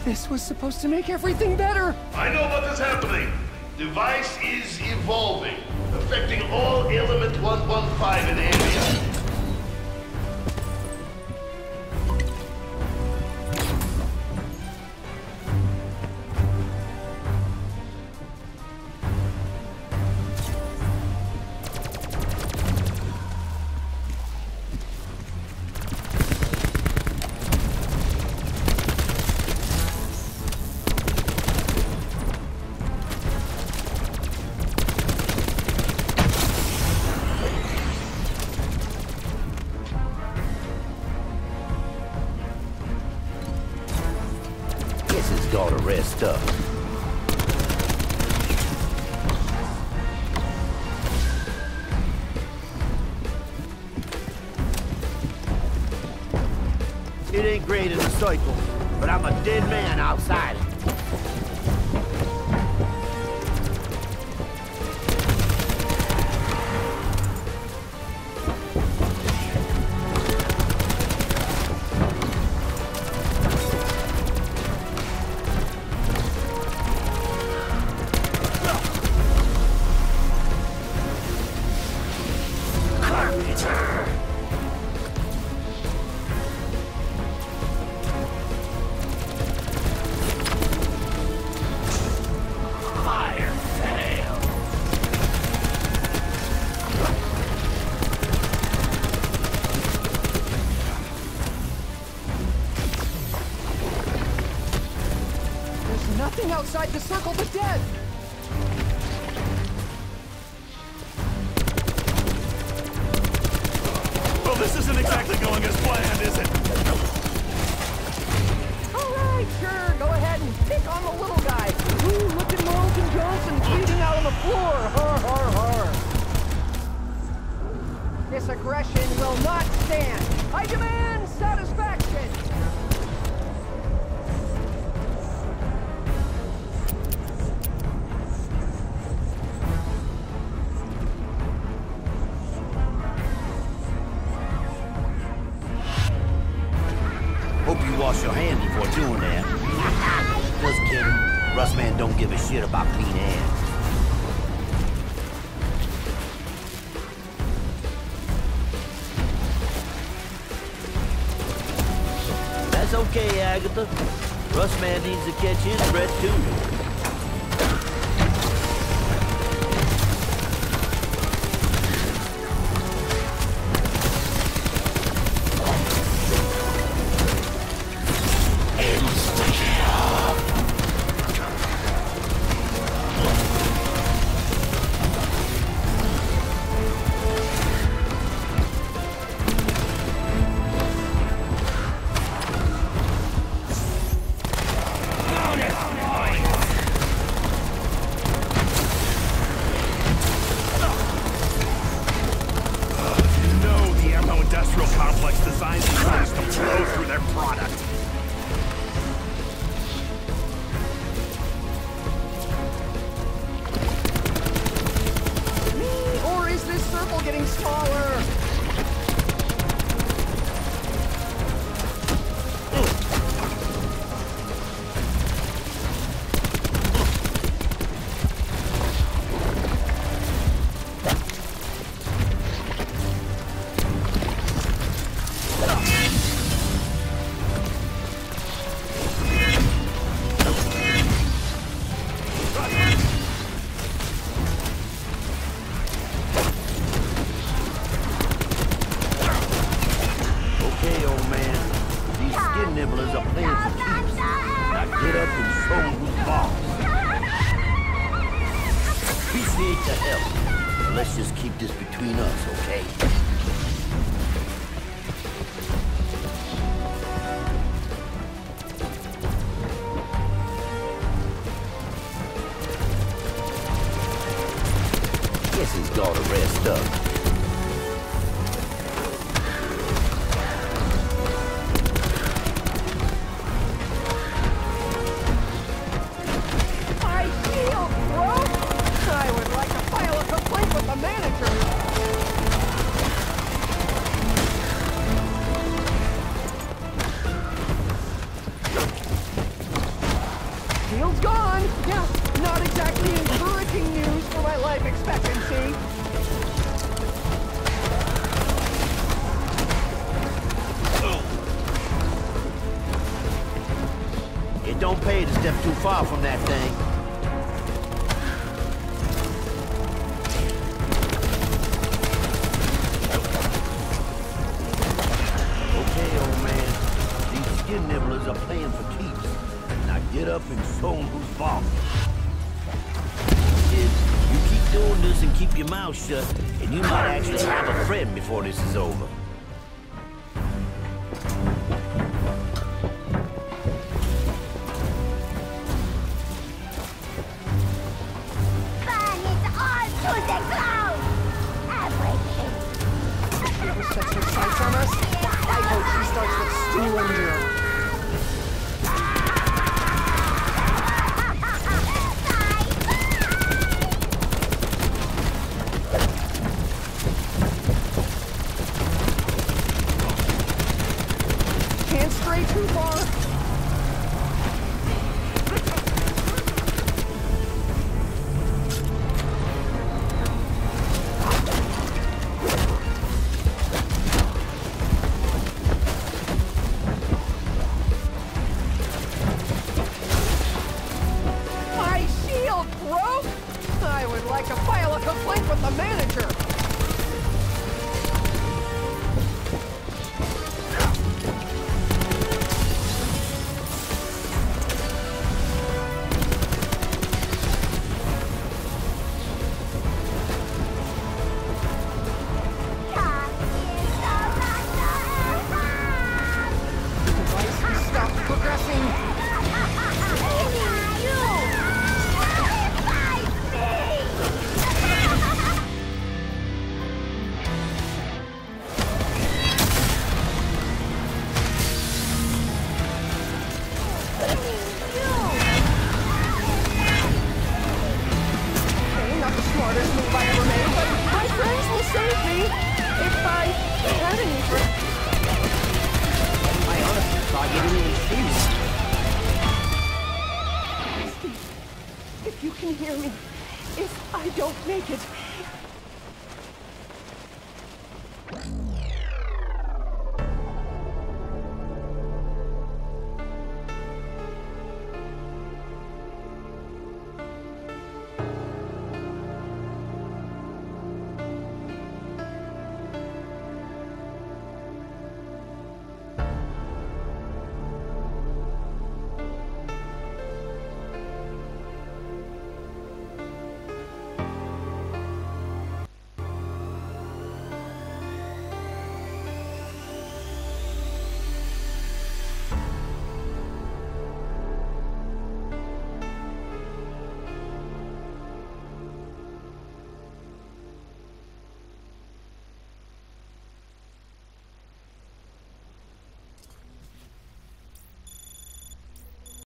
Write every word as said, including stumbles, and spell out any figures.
This was supposed to make everything better! I know what is happening. Device is evolving, affecting all element one one five in area. Got to rest up. It ain't great in a cycle, but I'm a dead man outside it. Nothing outside the circle but dead! Well, this isn't exactly going as planned, is it? Alright, sure, go ahead and pick on the little guy. Ooh, look at Morgan Johnson bleeding out on the floor! Har, har, har! This aggression will not stand! I demand satisfaction! Hope you wash your hands before doing that. Just kidding. Rustman don't give a shit about clean hands. That's okay, Agatha. Rustman needs to catch his breath, too. Complex designs these things to flow through their product. Me, or is this circle getting smaller? Nibblers are playing for keeps. Now get up and show who's boss. Appreciate the help. But let's just keep this between us, okay? Guess he's gotta rest up. I would like to file a complaint with the manager. It don't pay to step too far from that thing. Okay, old man. These skin nibblers are playing for keeps. Now get up and show 'em who's boss. Kid, you keep doing this and keep your mouth shut, and you might actually have a friend before this is over. Sets her sights on us. I hope she starts with Stu and Joe. Can't stray too far. Like to file a complaint with the manager. The device has stopped progressing. Smartest move I ever made, but my friends will save me if I had any friends. I honestly thought you didn't even see me. Steve, if you can hear me, if I don't make it,